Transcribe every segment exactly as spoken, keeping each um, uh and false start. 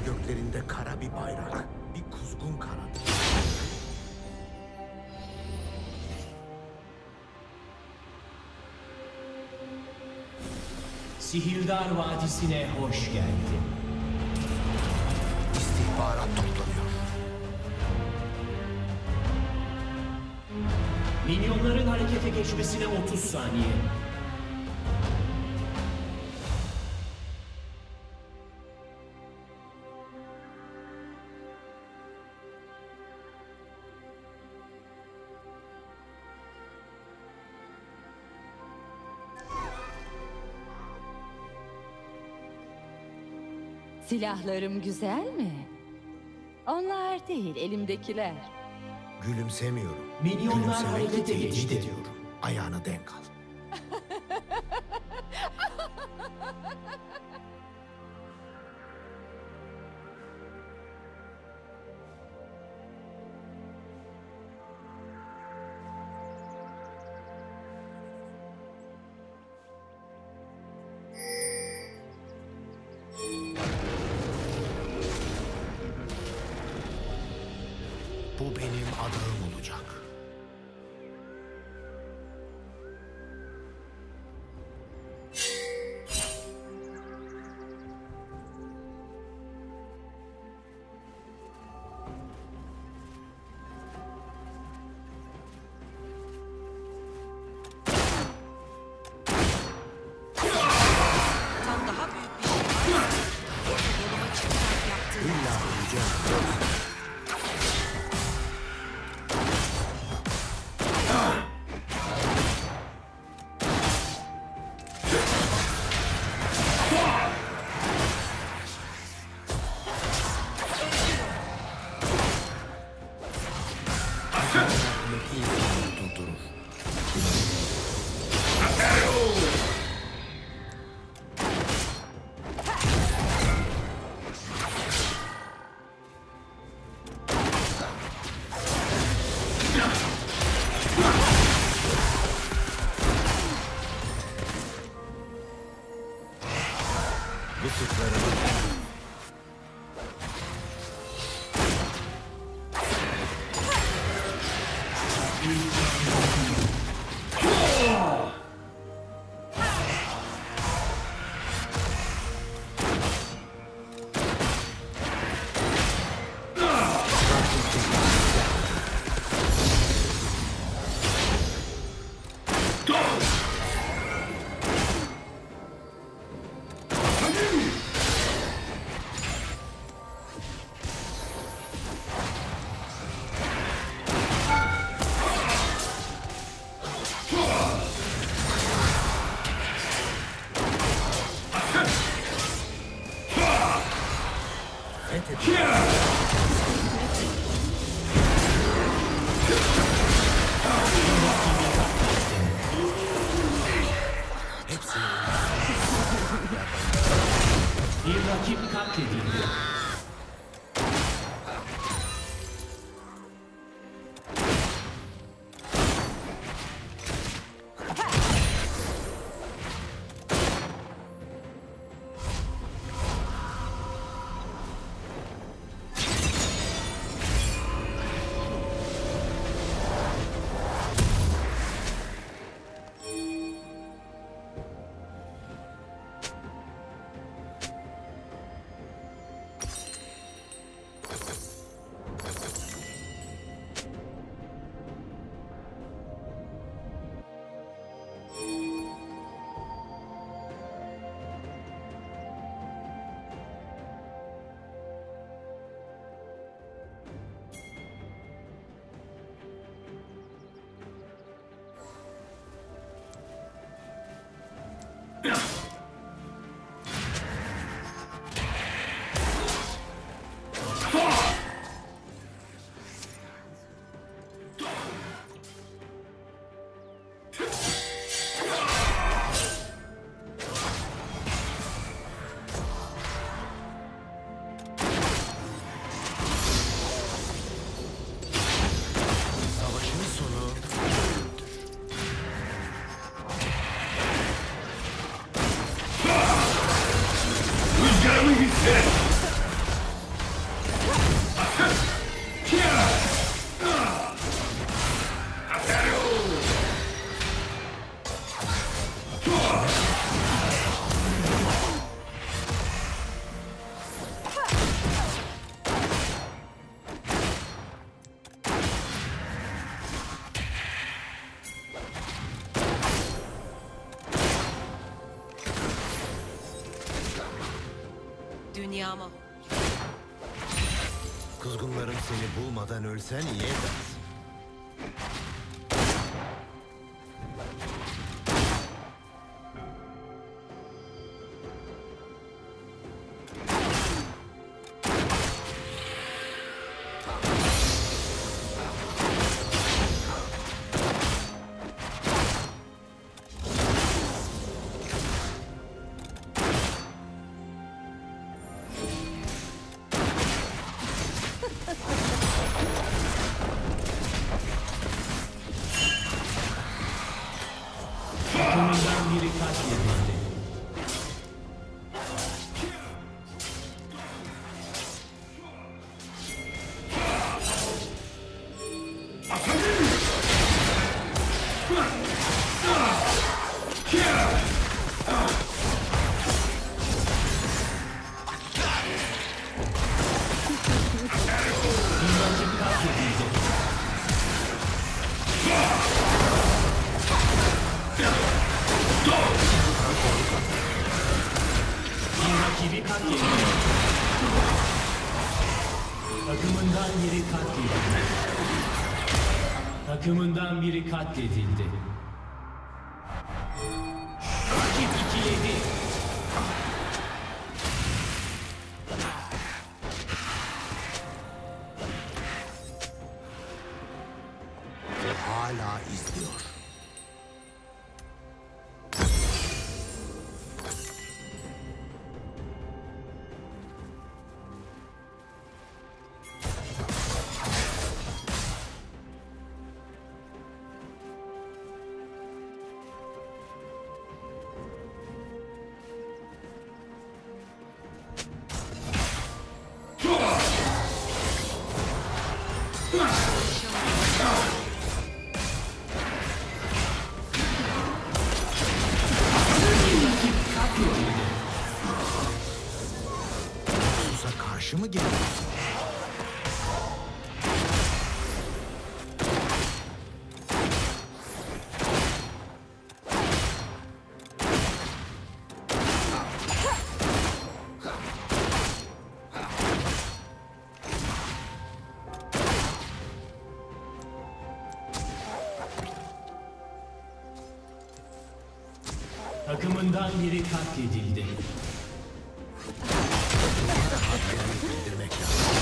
göklerinde kara bir bayrak, bir kuzgun kanat. Sihirdar Vadisi'ne hoş geldin. İstihbarat toplanıyor. Minyonların harekete geçmesine otuz saniye. Silahlarım güzel mi? Onlar değil, elimdekiler. Gülümsemiyorum. Minyonlar Gülümsemek harekete tehdit geçti. ediyorum. Ayağına denk al. Bu benim adağım olacak. Tam daha büyük bir şey var. Yoluma çıkarak yaptığım İlla öleceğim. Durdurur. Bu sıkları Bir rakip katledildi. Dünyama. Kuzgunlarım seni bulmadan ölsen iyi edersin. Takımından biri katledildi. Bir rakip katledildi. Bir rakibi katledildi. Takımından biri katledildi. Takımından biri katledildi. Rakip ikiledi. O hala izliyor. Susa karşı mı geliyorsun? Takımından biri katledildi. Bildirmek lazım.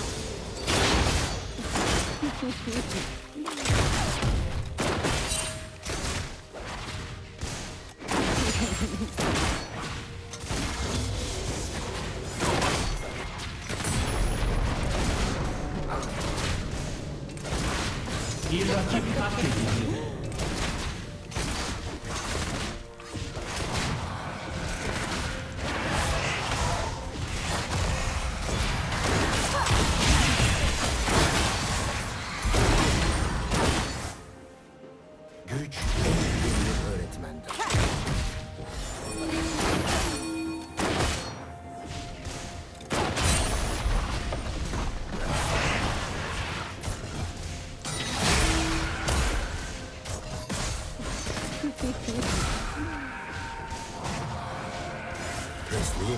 Bir rakip katledildi. Güç bir öğretmendir. Teslim.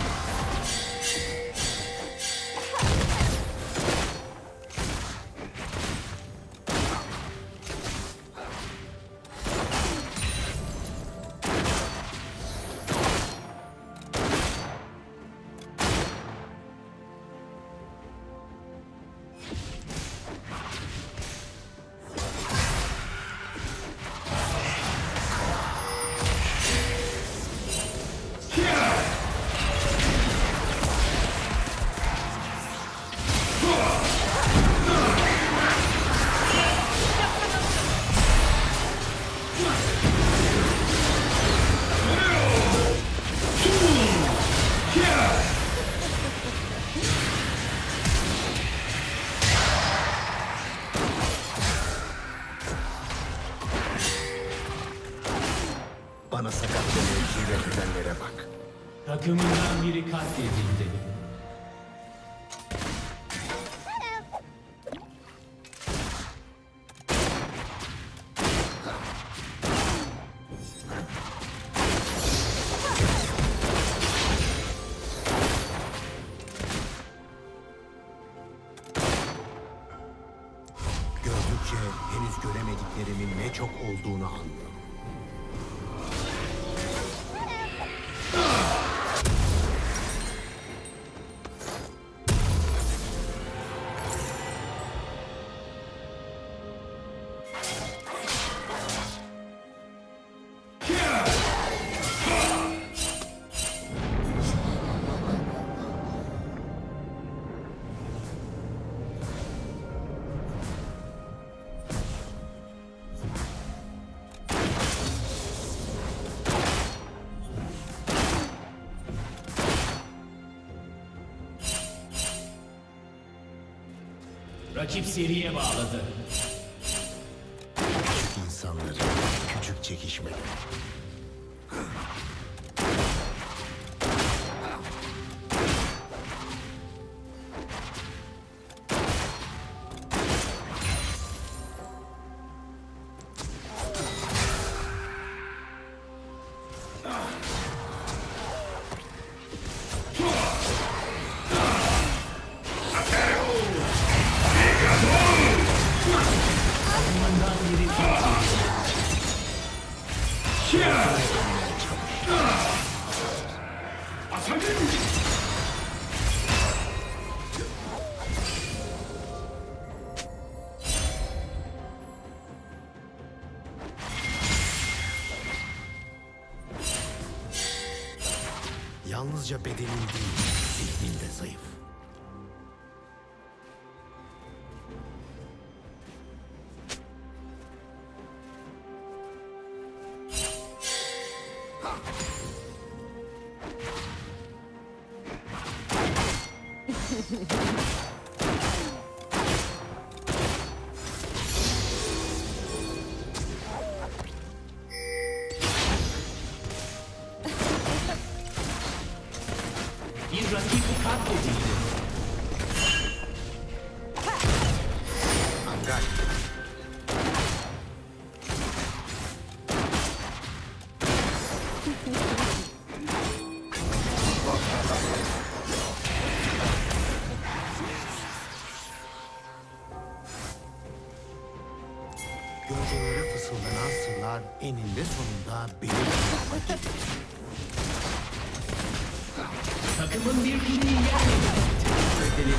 henüz göremediklerimin ne çok olduğunu anladım. Rakip seriye bağladı. İnsanların küçük çekişmeleri. Takımından biri katledildi. Yalnızca bedenin değil, zihnin de zayıf. Bir rakip katledildi. Angal. Gölgelere fısıldanan sırlar eninde sonunda benim kulağıma gelir. Takımın bir kişiyi yerle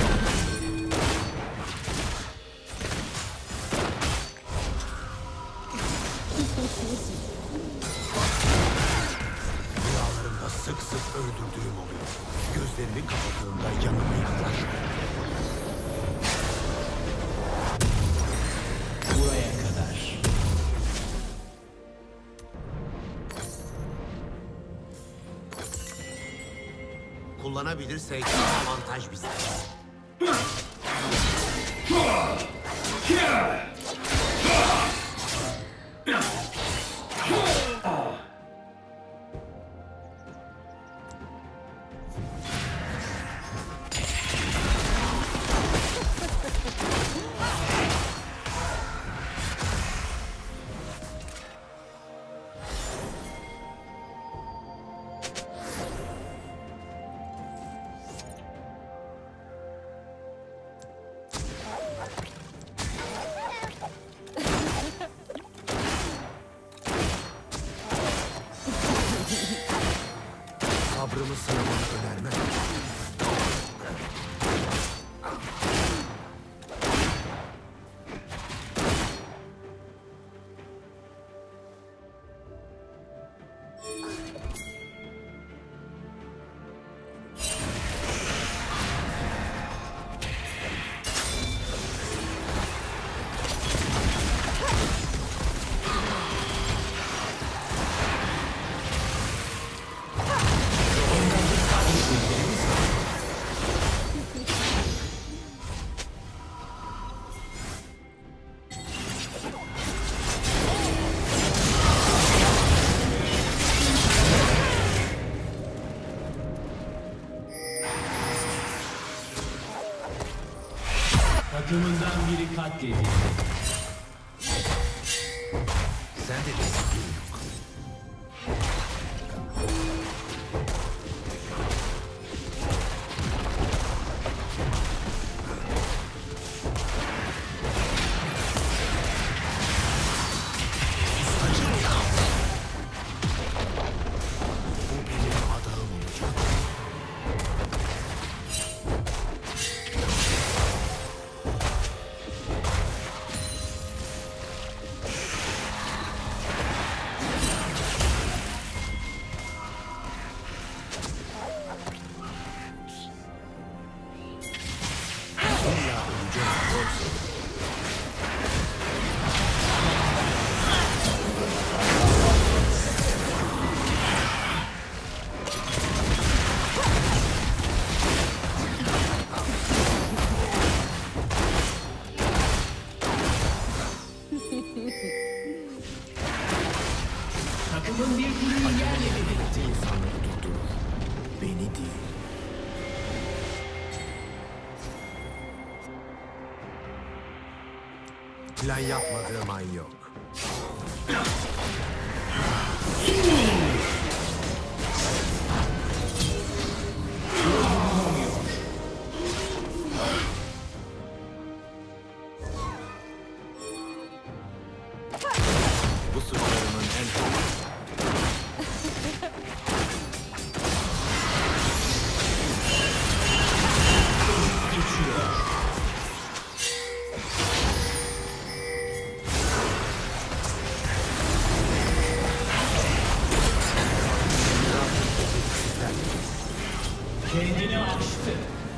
Rüyalarımda sık sık öldürdüğüm oluyor. Gözlerimi kapattığımda yanıma yaklaşıyor. buraya kadar. Kullanabilirsek avantaj bizde. Sabrımı sınamanı önermem. Takımından biri katledildi. Sen de disiplin yok. plan yapmadığım an yok. Bu suçlarımın en Geçiyor. Kendini aştı.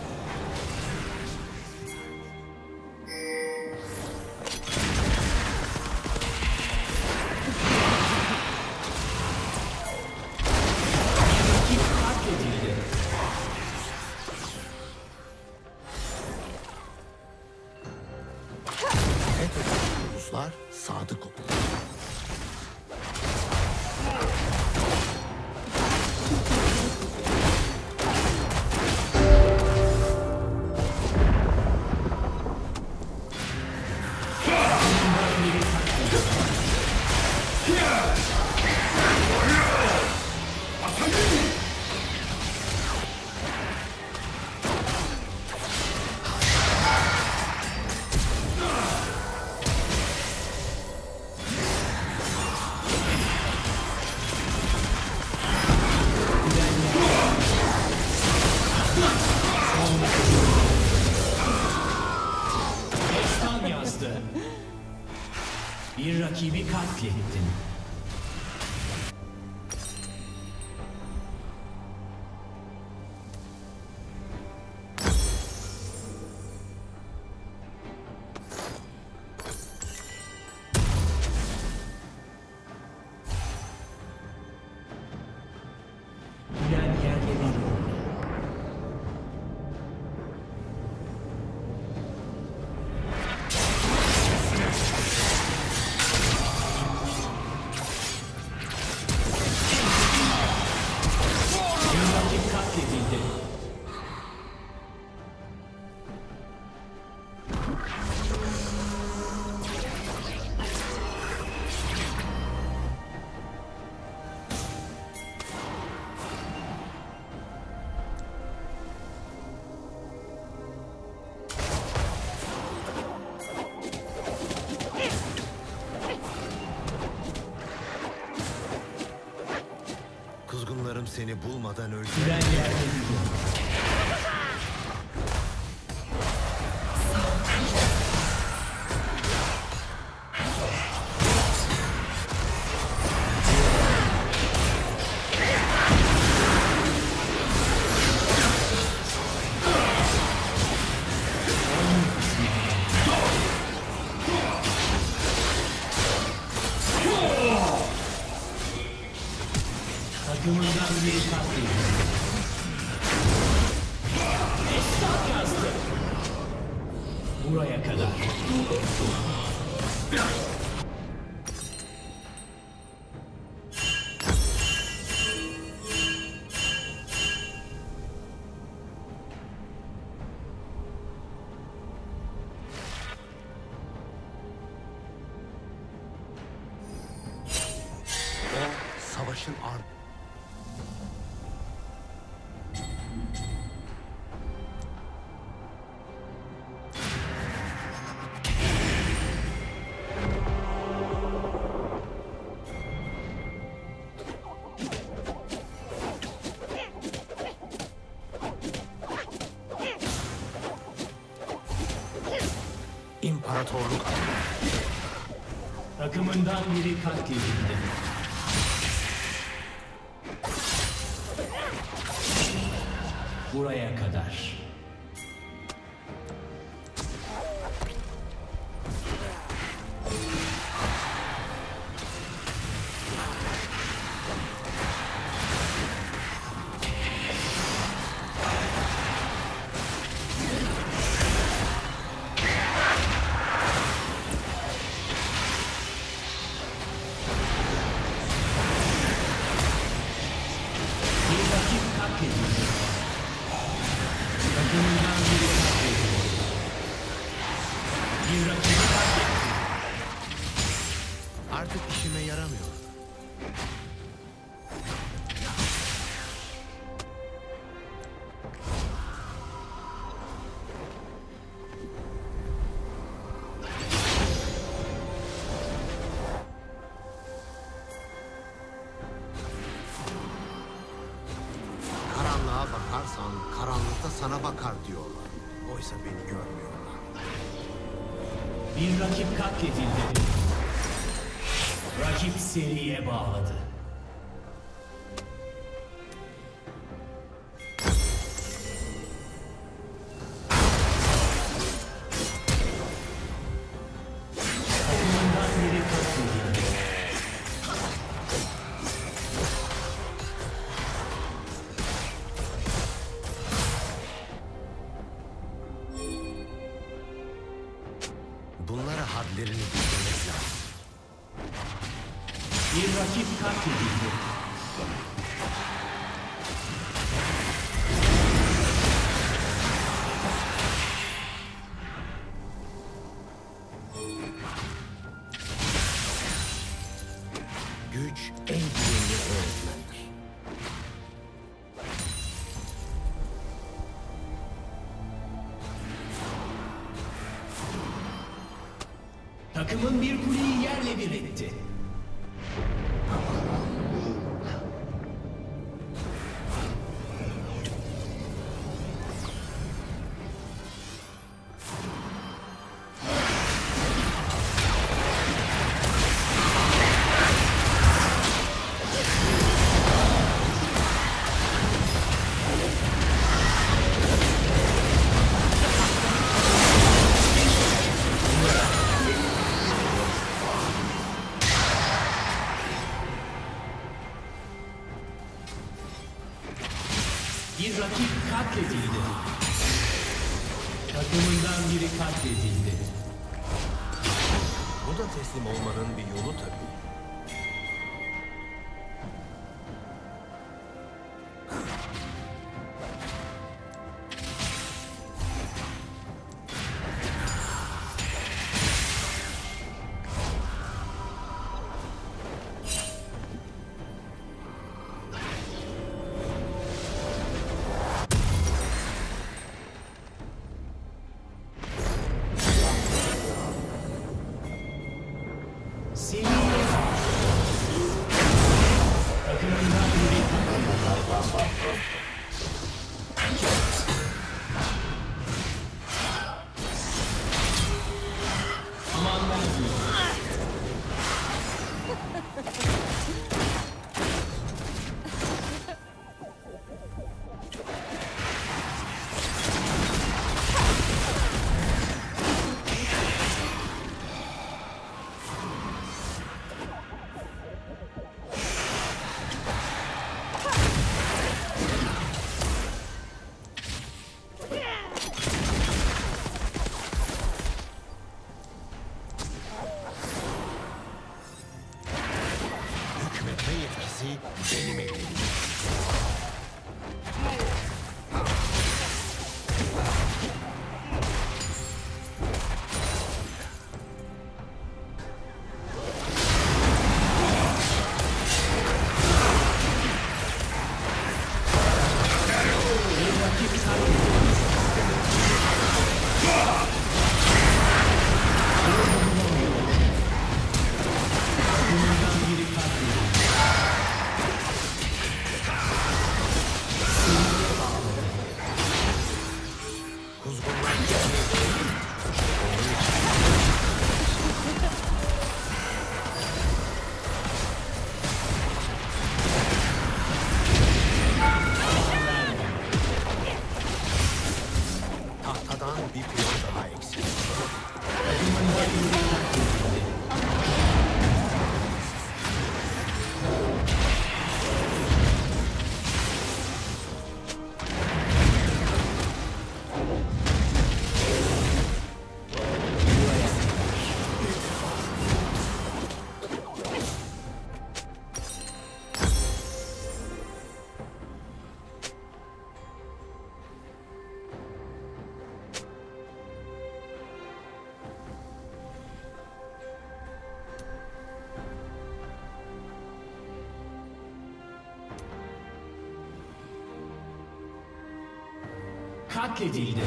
Rakip katledildi. en önemli hususlar sadık olun. Destan yazdı. Bir rakibi katlettin. Bilen yerle bir oldu. Bir rakip katledildi. Kuzgunlarım seni bulmadan öldü. Bilen yerle bir oldu. Takımından biri katledildi. Destan yazdı. Buraya kadar. O savaşın ardından İmparatorluk Takımından biri katledildi. Buraya kadar. Bir rakip katledildi. olsan karanlıkta sana bakar diyorlar. Oysa beni görmüyorlar. Bir rakip katledildi. Rakip seriye bağladı. Takımından biri katledildi. Bunlara hadlerini bildirmek lazım. Bir rakip katledildi. Güç en güvenli öğretmendir. Takımın bir kuleyi yerle bir etti. Bir rakip katledildi. Takımından biri katledildi. Bu da teslim olmanın bir yolu tabii. Seriye bağladı. Takımından biri katledildi. Aman vermiyor. Hükmetme yetkisi benim elimde. Bir rakip katledildi. Takımından biri katledildi. Seriye bağladı. Kuzgunlar gelmeyi onun için tahtadan bir piyon daha eksik. Takımından biri katledildi. Katledildi.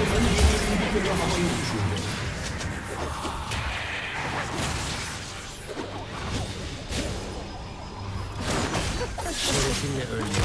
Takımın yeni indikörü havayı uçurdu. Şerefinle ölme.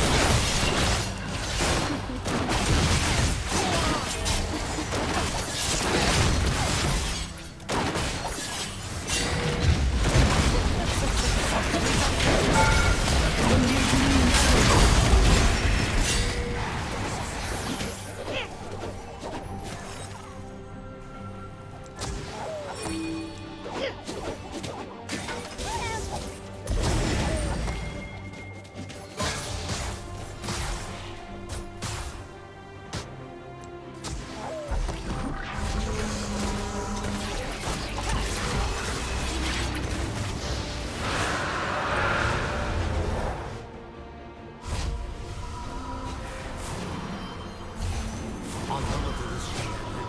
Anlamadığınız şeylerden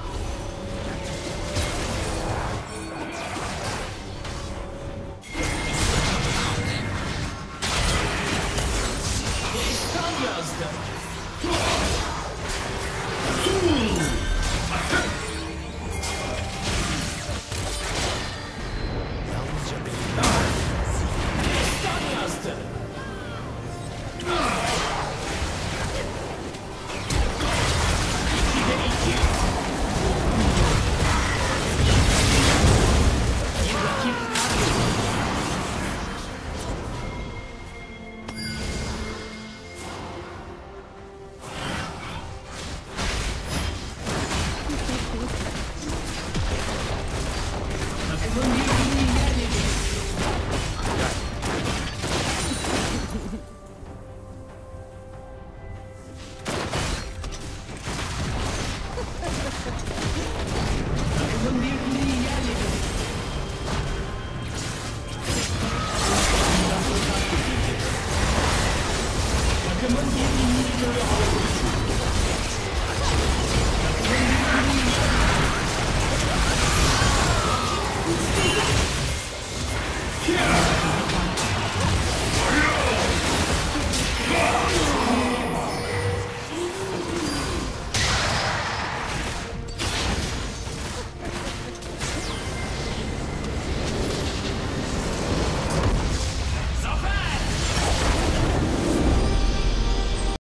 Destan yazdı. yalnızca benim Destan yazdı. İkide iki. Bir rakip kaybedildi. Takımın bir kuleyi yerle bir. Takımın bir kuleyi yerle bir. Takımın bir indikörü havayı uçurdu. Takımın bir kuleyi yerle bir.